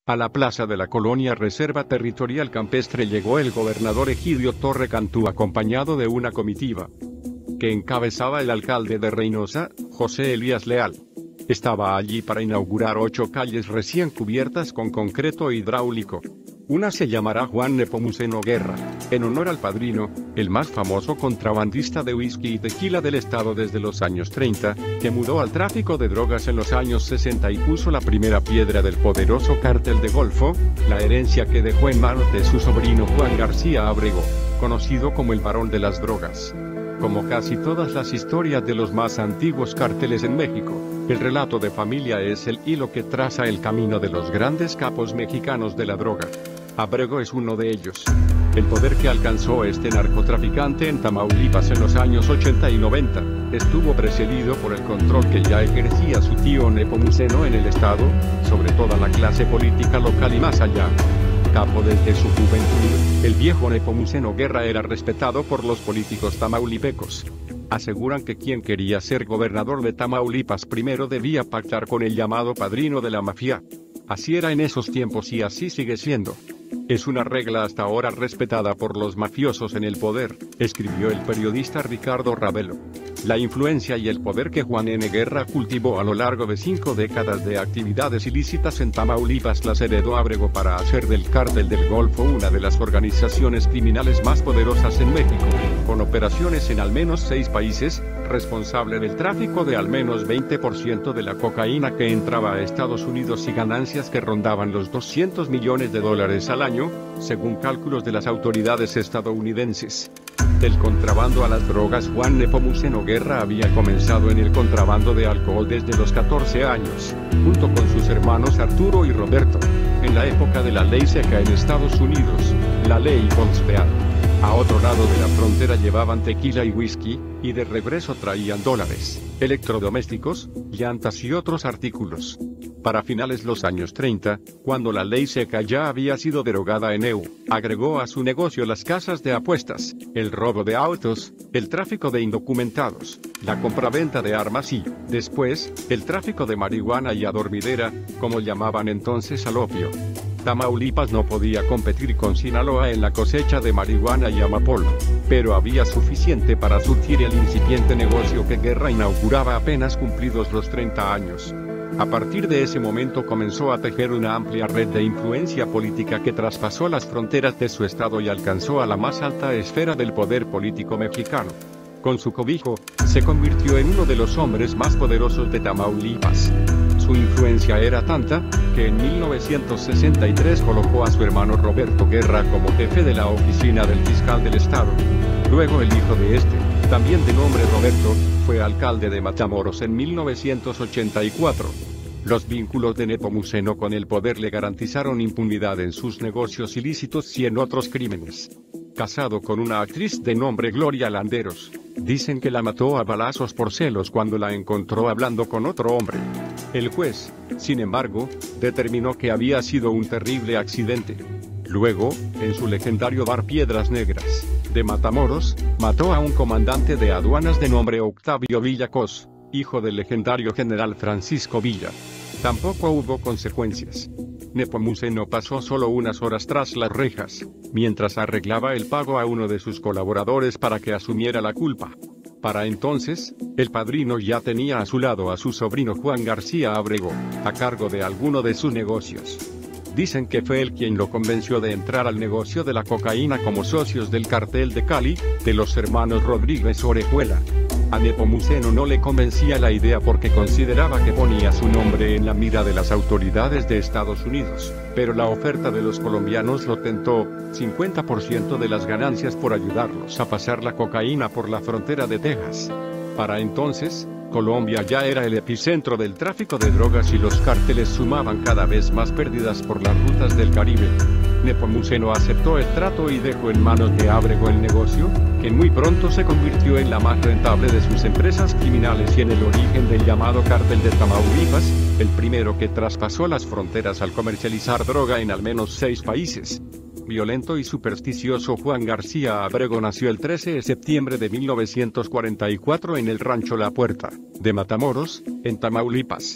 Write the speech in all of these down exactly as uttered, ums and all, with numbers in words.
A la plaza de la colonia Reserva Territorial Campestre llegó el gobernador Egidio Torre Cantú acompañado de una comitiva que encabezaba el alcalde de Reynosa, José Elías Leal. Estaba allí para inaugurar ocho calles recién cubiertas con concreto hidráulico. Una se llamará Juan Nepomuceno Guerra, en honor al padrino, el más famoso contrabandista de whisky y tequila del estado desde los años treinta, que mudó al tráfico de drogas en los años sesenta y puso la primera piedra del poderoso cártel de Golfo, la herencia que dejó en manos de su sobrino Juan García Ábrego, conocido como el Barón de las Drogas. Como casi todas las historias de los más antiguos cárteles en México, el relato de familia es el hilo que traza el camino de los grandes capos mexicanos de la droga. Ábrego es uno de ellos. El poder que alcanzó este narcotraficante en Tamaulipas en los años ochenta y noventa, estuvo precedido por el control que ya ejercía su tío Nepomuceno en el estado, sobre toda la clase política local y más allá. Capo desde su juventud, el viejo Nepomuceno Guerra era respetado por los políticos tamaulipecos. Aseguran que quien quería ser gobernador de Tamaulipas primero debía pactar con el llamado padrino de la mafia. Así era en esos tiempos y así sigue siendo. Es una regla hasta ahora respetada por los mafiosos en el poder, escribió el periodista Ricardo Ravelo. La influencia y el poder que Juan N. Guerra cultivó a lo largo de cinco décadas de actividades ilícitas en Tamaulipas las heredó Ábrego para hacer del Cártel del Golfo una de las organizaciones criminales más poderosas en México, con operaciones en al menos seis países, responsable del tráfico de al menos veinte por ciento de la cocaína que entraba a Estados Unidos y ganancias que rondaban los doscientos millones de dólares al año, según cálculos de las autoridades estadounidenses. Del contrabando a las drogas, Juan Nepomuceno Guerra había comenzado en el contrabando de alcohol desde los catorce años, junto con sus hermanos Arturo y Roberto, en la época de la ley seca en Estados Unidos, la ley Volkswagen. A otro lado de la frontera llevaban tequila y whisky, y de regreso traían dólares, electrodomésticos, llantas y otros artículos. Para finales los años treinta, cuando la ley seca ya había sido derogada en E U, agregó a su negocio las casas de apuestas, el robo de autos, el tráfico de indocumentados, la compraventa de armas y, después, el tráfico de marihuana y adormidera, como llamaban entonces al opio. Tamaulipas no podía competir con Sinaloa en la cosecha de marihuana y amapola, pero había suficiente para surtir el incipiente negocio que Guerra inauguraba apenas cumplidos los treinta años. A partir de ese momento comenzó a tejer una amplia red de influencia política que traspasó las fronteras de su estado y alcanzó a la más alta esfera del poder político mexicano. Con su cobijo, se convirtió en uno de los hombres más poderosos de Tamaulipas. Su influencia era tanta, que en mil novecientos sesenta y tres colocó a su hermano Roberto Guerra como jefe de la oficina del fiscal del estado. Luego el hijo de este, también de nombre Roberto, fue alcalde de Matamoros en mil novecientos ochenta y cuatro. Los vínculos de Nepomuceno con el poder le garantizaron impunidad en sus negocios ilícitos y en otros crímenes. Casado con una actriz de nombre Gloria Landeros, dicen que la mató a balazos por celos cuando la encontró hablando con otro hombre. El juez, sin embargo, determinó que había sido un terrible accidente. Luego, en su legendario bar Piedras Negras, de Matamoros, mató a un comandante de aduanas de nombre Octavio Villacos, hijo del legendario general Francisco Villa. Tampoco hubo consecuencias. Nepomuceno pasó solo unas horas tras las rejas, mientras arreglaba el pago a uno de sus colaboradores para que asumiera la culpa. Para entonces, el padrino ya tenía a su lado a su sobrino Juan García Ábrego, a cargo de alguno de sus negocios. Dicen que fue él quien lo convenció de entrar al negocio de la cocaína como socios del cartel de Cali, de los hermanos Rodríguez Orejuela. A Nepomuceno no le convencía la idea porque consideraba que ponía su nombre en la mira de las autoridades de Estados Unidos, pero la oferta de los colombianos lo tentó, cincuenta por ciento de las ganancias por ayudarlos a pasar la cocaína por la frontera de Texas. Para entonces, Colombia ya era el epicentro del tráfico de drogas y los cárteles sumaban cada vez más pérdidas por las rutas del Caribe. Nepomuceno aceptó el trato y dejó en manos de Ábrego el negocio, que muy pronto se convirtió en la más rentable de sus empresas criminales y en el origen del llamado Cártel de Tamaulipas, el primero que traspasó las fronteras al comercializar droga en al menos seis países. Violento y supersticioso Juan García Ábrego nació el trece de septiembre de mil novecientos cuarenta y cuatro en el rancho La Puerta, de Matamoros, en Tamaulipas.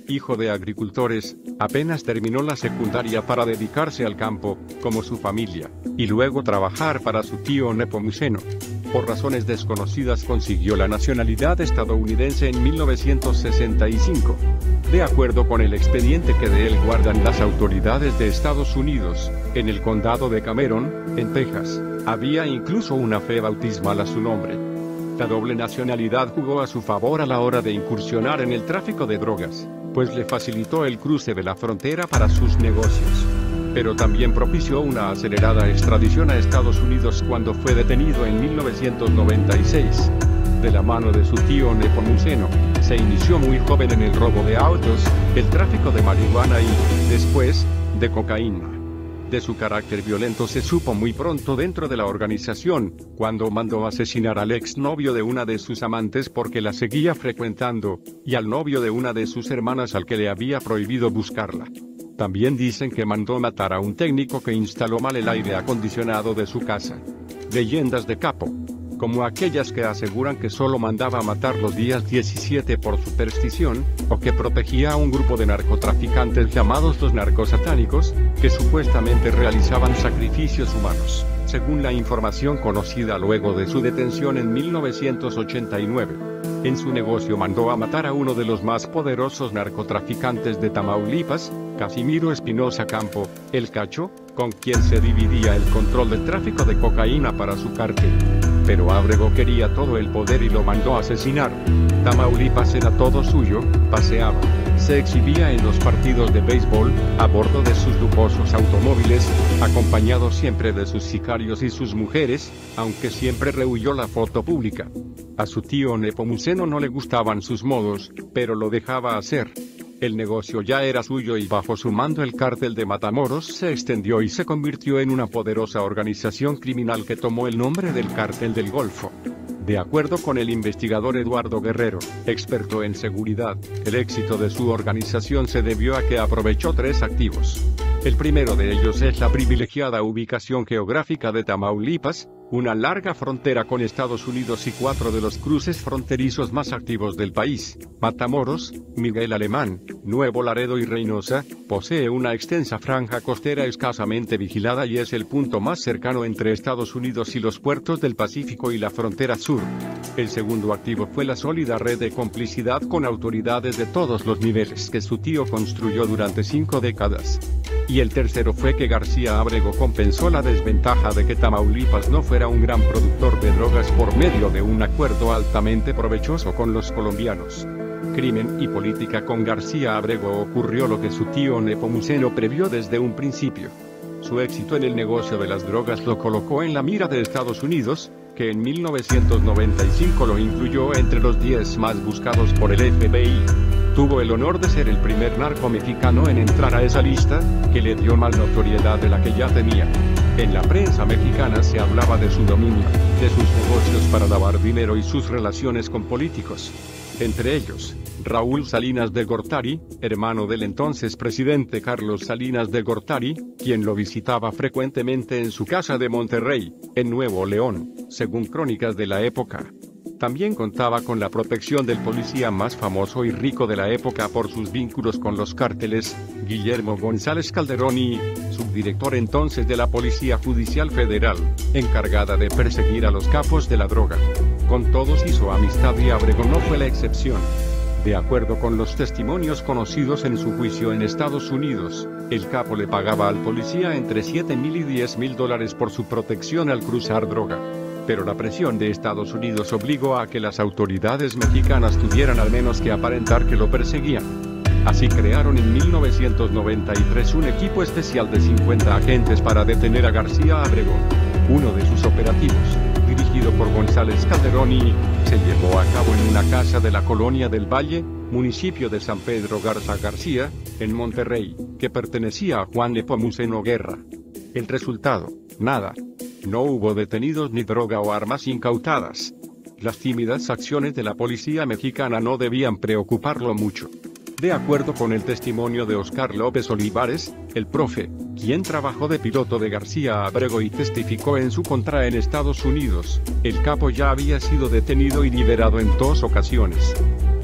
hijo de agricultores, apenas terminó la secundaria para dedicarse al campo, como su familia, y luego trabajar para su tío Nepomuceno. Por razones desconocidas consiguió la nacionalidad estadounidense en mil novecientos sesenta y cinco. De acuerdo con el expediente que de él guardan las autoridades de Estados Unidos, en el condado de Cameron, en Texas, había incluso una fe bautismal a su nombre. La doble nacionalidad jugó a su favor a la hora de incursionar en el tráfico de drogas, pues le facilitó el cruce de la frontera para sus negocios. Pero también propició una acelerada extradición a Estados Unidos cuando fue detenido en mil novecientos noventa y seis. De la mano de su tío Nepomuceno, se inició muy joven en el robo de autos, el tráfico de marihuana y, después, de cocaína. De su carácter violento se supo muy pronto dentro de la organización, cuando mandó asesinar al exnovio de una de sus amantes porque la seguía frecuentando, y al novio de una de sus hermanas al que le había prohibido buscarla. También dicen que mandó matar a un técnico que instaló mal el aire acondicionado de su casa. Leyendas de Capo, como aquellas que aseguran que solo mandaba matar los días diecisiete por superstición, o que protegía a un grupo de narcotraficantes llamados los narcosatánicos, que supuestamente realizaban sacrificios humanos, según la información conocida luego de su detención en mil novecientos ochenta y nueve. En su negocio mandó a matar a uno de los más poderosos narcotraficantes de Tamaulipas, Casimiro Espinosa Campo, el Cacho, con quien se dividía el control del tráfico de cocaína para su cártel. Pero Ábrego quería todo el poder y lo mandó a asesinar. Tamaulipas era todo suyo, paseaba, se exhibía en los partidos de béisbol, a bordo de sus lujosos automóviles, acompañado siempre de sus sicarios y sus mujeres, aunque siempre rehuyó la foto pública. A su tío Nepomuceno no le gustaban sus modos, pero lo dejaba hacer. El negocio ya era suyo y bajo su mando el cártel de Matamoros se extendió y se convirtió en una poderosa organización criminal que tomó el nombre del Cártel del Golfo. De acuerdo con el investigador Eduardo Guerrero, experto en seguridad, el éxito de su organización se debió a que aprovechó tres activos. El primero de ellos es la privilegiada ubicación geográfica de Tamaulipas, una larga frontera con Estados Unidos y cuatro de los cruces fronterizos más activos del país, Matamoros, Miguel Alemán, Nuevo Laredo y Reynosa, posee una extensa franja costera escasamente vigilada y es el punto más cercano entre Estados Unidos y los puertos del Pacífico y la frontera sur. El segundo activo fue la sólida red de complicidad con autoridades de todos los niveles que su tío construyó durante cinco décadas. Y el tercero fue que García Ábrego compensó la desventaja de que Tamaulipas no fuera un gran productor de drogas por medio de un acuerdo altamente provechoso con los colombianos. Crimen y política. Con García Ábrego ocurrió lo que su tío Nepomuceno previó desde un principio. Su éxito en el negocio de las drogas lo colocó en la mira de Estados Unidos, que en mil novecientos noventa y cinco lo incluyó entre los diez más buscados por el F B I. Tuvo el honor de ser el primer narco mexicano en entrar a esa lista, que le dio más notoriedad de la que ya tenía. En la prensa mexicana se hablaba de su dominio, de sus negocios para lavar dinero y sus relaciones con políticos. Entre ellos, Raúl Salinas de Gortari, hermano del entonces presidente Carlos Salinas de Gortari, quien lo visitaba frecuentemente en su casa de Monterrey, en Nuevo León, según crónicas de la época. También contaba con la protección del policía más famoso y rico de la época por sus vínculos con los cárteles, Guillermo González Calderón y, subdirector entonces de la Policía Judicial Federal, encargada de perseguir a los capos de la droga. Con todos hizo amistad y Ábrego no fue la excepción. De acuerdo con los testimonios conocidos en su juicio en Estados Unidos, el capo le pagaba al policía entre siete mil y diez mil dólares por su protección al cruzar droga. Pero la presión de Estados Unidos obligó a que las autoridades mexicanas tuvieran al menos que aparentar que lo perseguían. Así crearon en mil novecientos noventa y tres un equipo especial de cincuenta agentes para detener a García Ábrego. Uno de sus operativos, dirigido por González Calderón y, se llevó a cabo en una casa de la Colonia del Valle, municipio de San Pedro Garza García, en Monterrey, que pertenecía a Juan Nepomuceno Guerra. El resultado, nada. No hubo detenidos ni droga o armas incautadas. Las tímidas acciones de la policía mexicana no debían preocuparlo mucho. De acuerdo con el testimonio de Oscar López Olivares, el profe, quien trabajó de piloto de García Ábrego y testificó en su contra en Estados Unidos, el capo ya había sido detenido y liberado en dos ocasiones.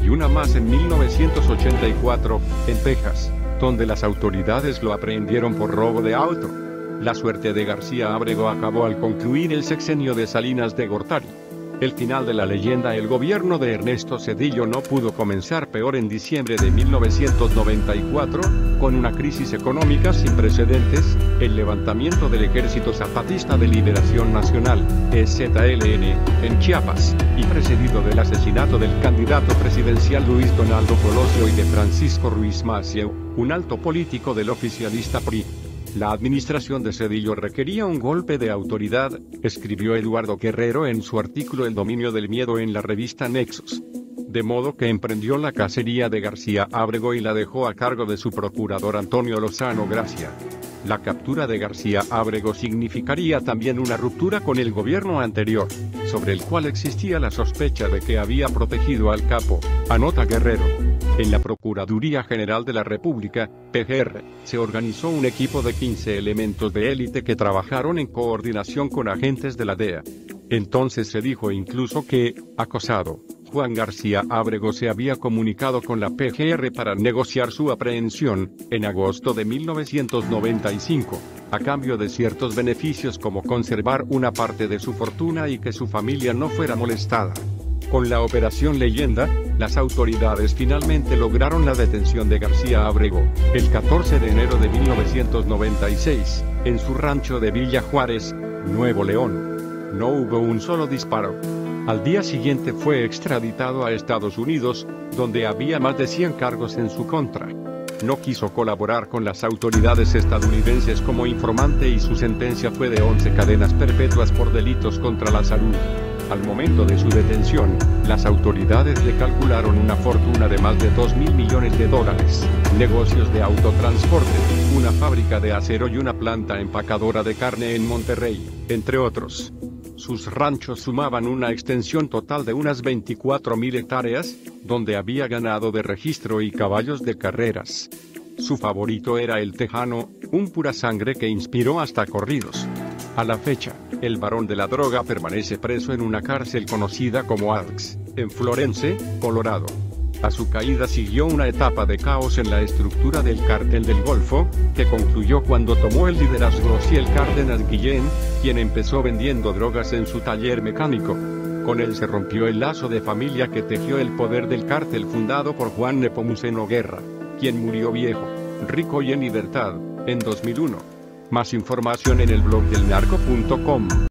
y una más en mil novecientos ochenta y cuatro, en Texas, donde las autoridades lo aprehendieron por robo de auto. La suerte de García Ábrego acabó al concluir el sexenio de Salinas de Gortari. El final de la leyenda. El gobierno de Ernesto Zedillo no pudo comenzar peor en diciembre de mil novecientos noventa y cuatro, con una crisis económica sin precedentes, el levantamiento del Ejército Zapatista de Liberación Nacional, E Z L N, en Chiapas, y precedido del asesinato del candidato presidencial Luis Donaldo Colosio y de Francisco Ruiz Massieu, un alto político del oficialista P R I. La administración de Zedillo requería un golpe de autoridad, escribió Eduardo Guerrero en su artículo El dominio del miedo en la revista Nexos. De modo que emprendió la cacería de García Ábrego y la dejó a cargo de su procurador Antonio Lozano Gracia. La captura de García Ábrego significaría también una ruptura con el gobierno anterior, sobre el cual existía la sospecha de que había protegido al capo, anota Guerrero. En la Procuraduría General de la República, P G R, se organizó un equipo de quince elementos de élite que trabajaron en coordinación con agentes de la D E A. Entonces se dijo incluso que, acosado, Juan García Ábrego se había comunicado con la P G R para negociar su aprehensión, en agosto de mil novecientos noventa y cinco, a cambio de ciertos beneficios como conservar una parte de su fortuna y que su familia no fuera molestada. Con la Operación Leyenda, las autoridades finalmente lograron la detención de García Ábrego, el catorce de enero de mil novecientos noventa y seis, en su rancho de Villa Juárez, Nuevo León. No hubo un solo disparo. Al día siguiente fue extraditado a Estados Unidos, donde había más de cien cargos en su contra. No quiso colaborar con las autoridades estadounidenses como informante y su sentencia fue de once cadenas perpetuas por delitos contra la salud. Al momento de su detención, las autoridades le calcularon una fortuna de más de dos mil millones de dólares, negocios de autotransporte, una fábrica de acero y una planta empacadora de carne en Monterrey, entre otros. Sus ranchos sumaban una extensión total de unas veinticuatro mil hectáreas, donde había ganado de registro y caballos de carreras. Su favorito era el tejano, un pura sangre que inspiró hasta corridos. A la fecha, el varón de la droga permanece preso en una cárcel conocida como Axe, en Florence, Colorado. A su caída siguió una etapa de caos en la estructura del Cártel del Golfo, que concluyó cuando tomó el liderazgo Ciel Cárdenas Guillén, quien empezó vendiendo drogas en su taller mecánico. Con él se rompió el lazo de familia que tejió el poder del cártel fundado por Juan Nepomuceno Guerra, quien murió viejo, rico y en libertad, en dos mil uno. Más información en el blog del narco punto com.